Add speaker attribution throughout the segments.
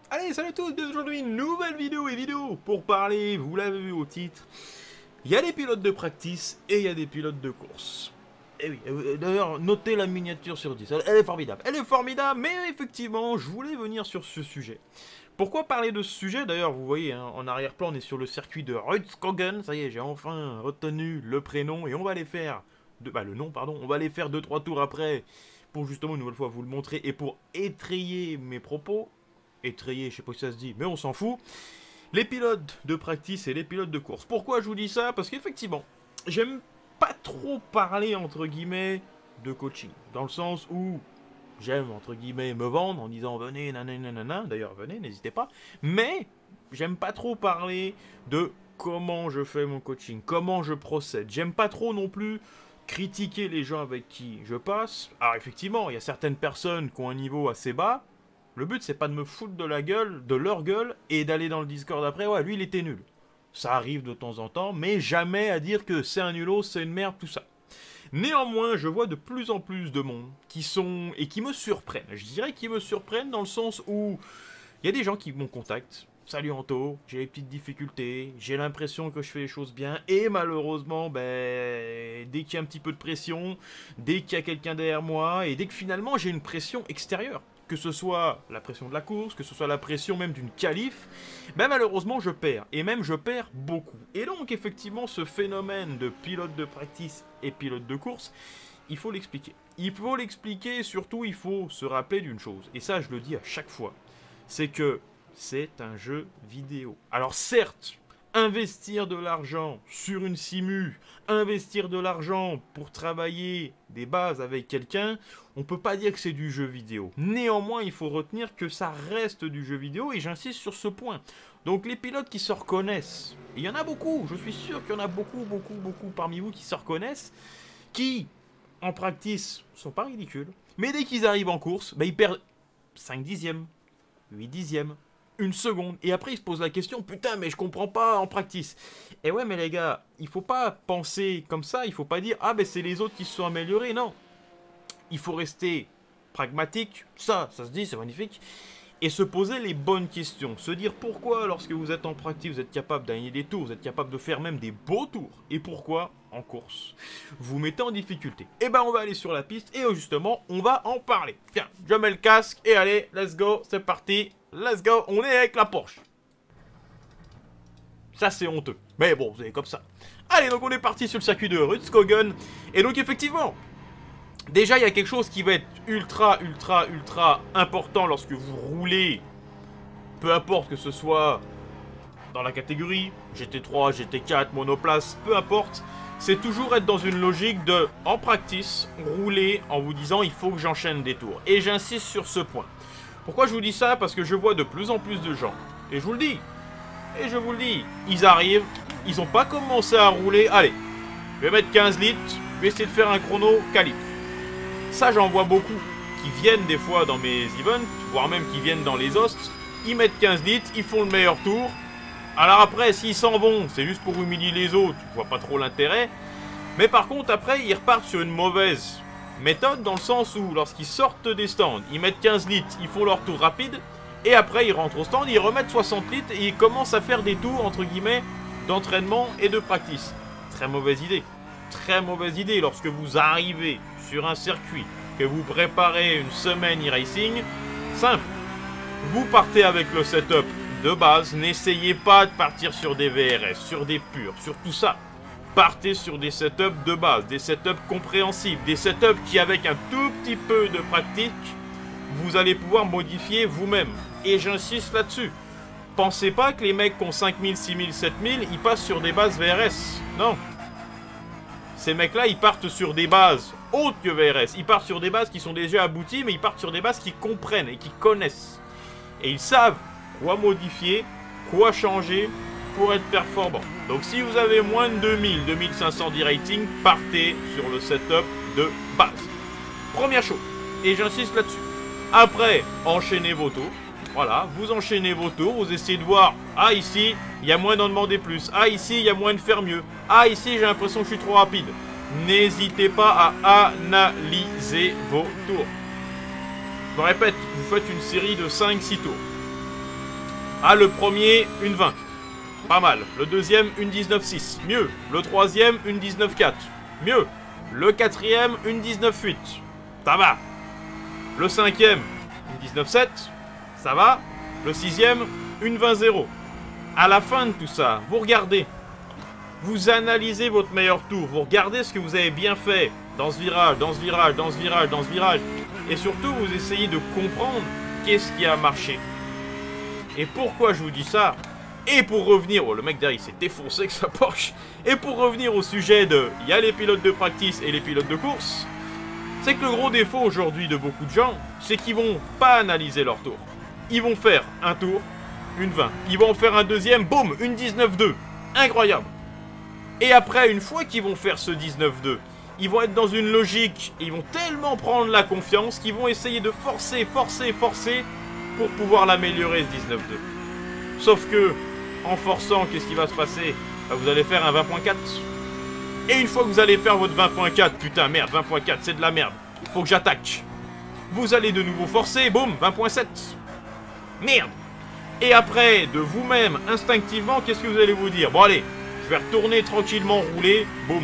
Speaker 1: Allez, salut à tous, bienvenue aujourd'hui, une nouvelle vidéo pour parler, vous l'avez vu au titre, il y a des pilotes de practice et il y a des pilotes de course. Et oui, d'ailleurs, notez la miniature sur 10, elle est formidable, mais effectivement, je voulais venir sur ce sujet. Pourquoi parler de ce sujet? D'ailleurs, vous voyez, hein, en arrière-plan, on est sur le circuit de Rudskogen, ça y est, j'ai enfin retenu le prénom, et on va les faire, le nom, pardon, on va les faire 2-3 tours après, pour justement une nouvelle fois vous le montrer, et pour étrayer mes propos. Étrayer, je sais pas si ça se dit, mais on s'en fout. Les pilotes de practice et les pilotes de course. Pourquoi je vous dis ça? Parce qu'effectivement, j'aime pas trop parler, entre guillemets, de coaching. Dans le sens où j'aime, entre guillemets, me vendre en disant venez, nanana. D'ailleurs, venez, n'hésitez pas. Mais j'aime pas trop parler de comment je fais mon coaching, comment je procède. J'aime pas trop non plus critiquer les gens avec qui je passe. Alors effectivement, il y a certaines personnes qui ont un niveau assez bas. Le but, c'est pas de me foutre de la gueule, de leur gueule, et d'aller dans le Discord après, ouais, lui, il était nul. Ça arrive de temps en temps, mais jamais à dire que c'est un nulot, c'est une merde, tout ça. Néanmoins, je vois de plus en plus de monde qui sont... et qui me surprennent. Je dirais qu'ils me surprennent dans le sens où il y a des gens qui me contactent. Salut Anto, j'ai des petites difficultés, j'ai l'impression que je fais les choses bien, et malheureusement, dès qu'il y a un petit peu de pression, dès qu'il y a quelqu'un derrière moi, et dès que finalement j'ai une pression extérieure, que ce soit la pression de la course, que ce soit la pression même d'une qualif, malheureusement je perds, et même je perds beaucoup. Et donc effectivement ce phénomène de pilote de practice et pilote de course, il faut l'expliquer. Il faut l'expliquer et surtout il faut se rappeler d'une chose, et ça je le dis à chaque fois, c'est que c'est un jeu vidéo. Alors certes, investir de l'argent sur une simu, investir de l'argent pour travailler des bases avec quelqu'un, on peut pas dire que c'est du jeu vidéo. Néanmoins, il faut retenir que ça reste du jeu vidéo et j'insiste sur ce point. Donc les pilotes qui se reconnaissent, et il y en a beaucoup, je suis sûr qu'il y en a beaucoup parmi vous qui se reconnaissent, qui en practice sont pas ridicules, mais dès qu'ils arrivent en course, ils perdent 5 dixièmes, 8 dixièmes, une seconde, et après ils se posent la question, putain mais je comprends pas en practice. Et ouais mais les gars, il faut pas penser comme ça, il faut pas dire, ah c'est les autres qui se sont améliorés, non. Il faut rester pragmatique, ça se dit, c'est magnifique, et se poser les bonnes questions, se dire pourquoi lorsque vous êtes en practice, vous êtes capable de gagner des tours, vous êtes capable de faire même des beaux tours, et pourquoi en course vous mettez en difficulté. Et on va aller sur la piste, et justement, on va en parler. Tiens, je mets le casque, et allez, let's go, c'est parti. Let's go, on est avec la Porsche. Ça c'est honteux, mais bon, vous avez comme ça. Allez, donc on est parti sur le circuit de Rudskogen. Et donc effectivement, déjà il y a quelque chose qui va être ultra important lorsque vous roulez. Peu importe que ce soit dans la catégorie GT3, GT4, monoplace, peu importe. C'est toujours être dans une logique de, en practice, rouler en vous disant il faut que j'enchaîne des tours. Et j'insiste sur ce point. Pourquoi je vous dis ça? Parce que je vois de plus en plus de gens, et je vous le dis, ils arrivent, ils n'ont pas commencé à rouler, allez, je vais mettre 15 litres, je vais essayer de faire un chrono qualif. Ça j'en vois beaucoup, qui viennent des fois dans mes events, voire même qui viennent dans les hosts, ils mettent 15 litres, ils font le meilleur tour, alors après s'ils s'en vont, c'est juste pour humilier les autres, je vois pas trop l'intérêt, mais par contre après ils repartent sur une mauvaise méthode dans le sens où lorsqu'ils sortent des stands, ils mettent 15 litres, ils font leur tour rapide et après ils rentrent au stand, ils remettent 60 litres et ils commencent à faire des tours entre guillemets d'entraînement et de practice. Très mauvaise idée. Très mauvaise idée lorsque vous arrivez sur un circuit, que vous préparez une semaine e-racing, simple. Vous partez avec le setup de base, n'essayez pas de partir sur des VRS, sur des purs, sur tout ça. Partez sur des setups de base, des setups compréhensibles, des setups qui avec un tout petit peu de pratique, vous allez pouvoir modifier vous-même. Et j'insiste là-dessus. Pensez pas que les mecs qui ont 5000, 6000, 7000, ils passent sur des bases VRS. Non. Ces mecs-là, ils partent sur des bases autres que VRS. Ils partent sur des bases qui sont déjà abouties, mais ils partent sur des bases qu'ils comprennent et qu'ils connaissent. Et ils savent quoi modifier, quoi changer pour être performant. Donc si vous avez moins de 2000, 2500 d'e-rating, partez sur le setup de base. Première chose, et j'insiste là-dessus. Après, enchaînez vos tours. Voilà, vous enchaînez vos tours, vous essayez de voir, ah ici, il y a moins d'en demander plus. Ah ici, il y a moins de faire mieux. Ah ici, j'ai l'impression que je suis trop rapide. N'hésitez pas à analyser vos tours. Je me répète, vous faites une série de 5-6 tours. Ah, le premier, une 20. Pas mal. Le deuxième, une 19,6. Mieux. Le troisième, une 19,4. Mieux. Le quatrième, une 19,8. Ça va. Le cinquième, une 19,7. Ça va. Le sixième, une 20,0. À la fin de tout ça, vous regardez. Vous analysez votre meilleur tour. Vous regardez ce que vous avez bien fait dans ce virage, dans ce virage, dans ce virage, dans ce virage. Et surtout, vous essayez de comprendre qu'est-ce qui a marché. Et pourquoi je vous dis ça? Et pour revenir... Oh, le mec derrière, il s'est défoncé avec sa Porsche. Et pour revenir au sujet de... Il y a les pilotes de practice et les pilotes de course. C'est que le gros défaut aujourd'hui de beaucoup de gens, c'est qu'ils vont pas analyser leur tour. Ils vont faire un tour, une 20. Ils vont en faire un deuxième, boum, une 19,2. Incroyable. Et après, une fois qu'ils vont faire ce 19,2, ils vont être dans une logique, ils vont tellement prendre la confiance qu'ils vont essayer de forcer pour pouvoir l'améliorer ce 19,2. Sauf que, en forçant, qu'est-ce qui va se passer? Vous allez faire un 20.4. Et une fois que vous allez faire votre 20.4, putain, merde, 20.4, c'est de la merde. Faut que j'attaque. Vous allez de nouveau forcer, boum, 20.7. Merde. Et après, de vous-même, instinctivement, qu'est-ce que vous allez vous dire? Bon, allez, je vais retourner tranquillement rouler, boum,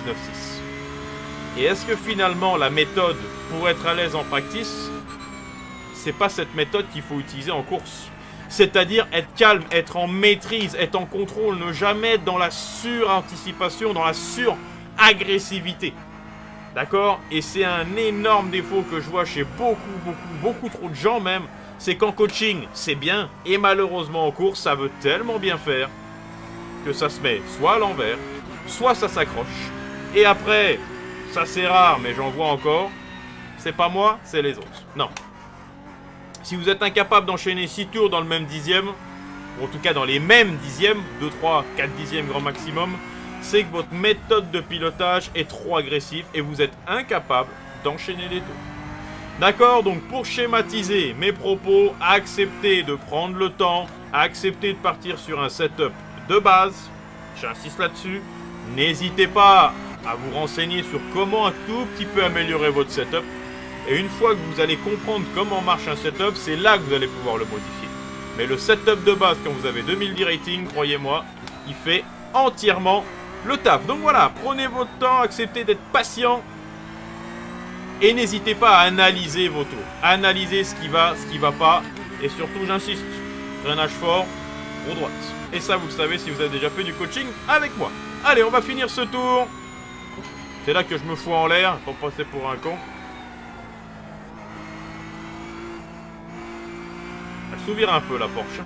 Speaker 1: 19.6. Et est-ce que finalement, la méthode pour être à l'aise en practice, c'est pas cette méthode qu'il faut utiliser en course? C'est-à-dire être calme, être en maîtrise, être en contrôle, ne jamais être dans la suranticipation, dans la suragressivité. D'accord? Et c'est un énorme défaut que je vois chez beaucoup trop de gens même. C'est qu'en coaching, c'est bien. Et malheureusement en course, ça veut tellement bien faire que ça se met soit à l'envers, soit ça s'accroche. Et après, ça c'est rare, mais j'en vois encore. C'est pas moi, c'est les autres. Non. Si vous êtes incapable d'enchaîner 6 tours dans le même dixième, ou en tout cas dans les mêmes dixièmes, 2, 3, 4 dixièmes grand maximum, c'est que votre méthode de pilotage est trop agressive et vous êtes incapable d'enchaîner les tours. D'accord? Donc pour schématiser mes propos, acceptez de prendre le temps, acceptez de partir sur un setup de base, j'insiste là-dessus, n'hésitez pas à vous renseigner sur comment un tout petit peu améliorer votre setup. Et une fois que vous allez comprendre comment marche un setup, c'est là que vous allez pouvoir le modifier. Mais le setup de base, quand vous avez 2010 rating, croyez-moi, il fait entièrement le taf. Donc voilà, prenez votre temps, acceptez d'être patient. Et n'hésitez pas à analyser vos tours. Analysez ce qui va pas. Et surtout, j'insiste, freinage fort, roue droite. Et ça, vous le savez si vous avez déjà fait du coaching avec moi. Allez, on va finir ce tour. C'est là que je me fous en l'air pour passer pour un con. Elle s'ouvre un peu la Porsche.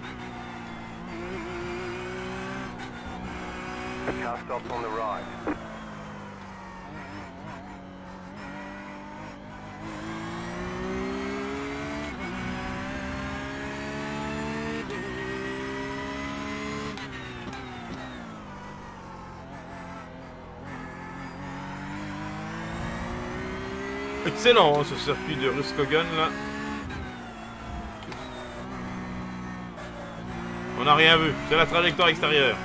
Speaker 1: Excellent hein, ce circuit de Roscommon là. On n'a rien vu, c'est la trajectoire extérieure.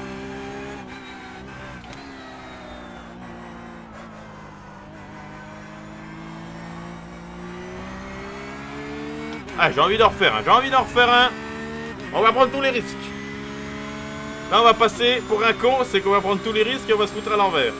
Speaker 1: Ah, j'ai envie d'en refaire un, On va prendre tous les risques. Là, on va passer pour un con, c'est qu'on va prendre tous les risques et on va se foutre à l'envers.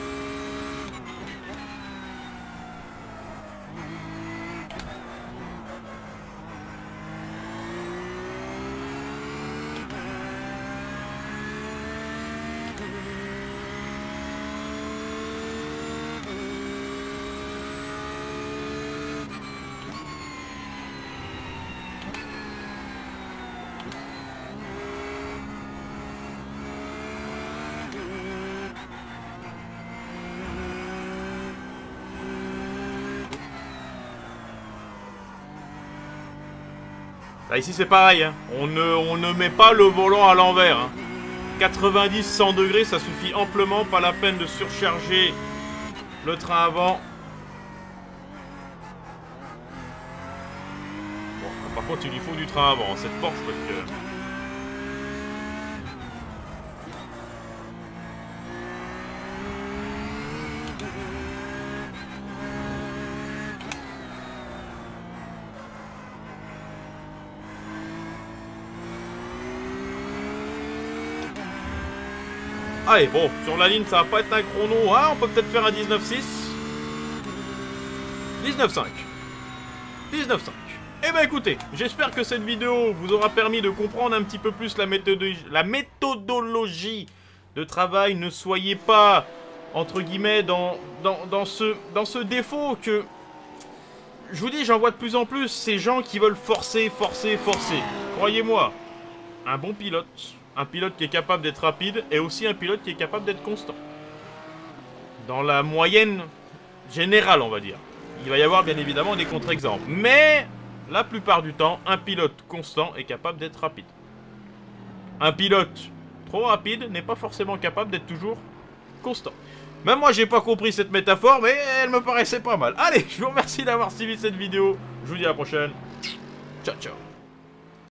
Speaker 1: Là, ici, c'est pareil. Hein. On ne met pas le volant à l'envers. Hein. 90-100 degrés, ça suffit amplement. Pas la peine de surcharger le train avant. Bon, par contre, il lui faut du train avant. Cette Porsche, parce que... Allez, bon, sur la ligne, ça va pas être un chrono. Ah, on peut peut-être faire un 19.6. 19.5. 19.5. Eh ben écoutez, j'espère que cette vidéo vous aura permis de comprendre un petit peu plus la méthodologie de travail. Ne soyez pas, entre guillemets, dans ce défaut que... Je vous dis, j'en vois de plus en plus ces gens qui veulent forcer. Croyez-moi, un bon pilote, un pilote qui est capable d'être rapide, et aussi un pilote qui est capable d'être constant. Dans la moyenne générale, on va dire. Il va y avoir bien évidemment des contre-exemples. Mais, la plupart du temps, un pilote constant est capable d'être rapide. Un pilote trop rapide n'est pas forcément capable d'être toujours constant. Même moi, j'ai pas compris cette métaphore, mais elle me paraissait pas mal. Allez, je vous remercie d'avoir suivi cette vidéo. Je vous dis à la prochaine. Ciao, ciao.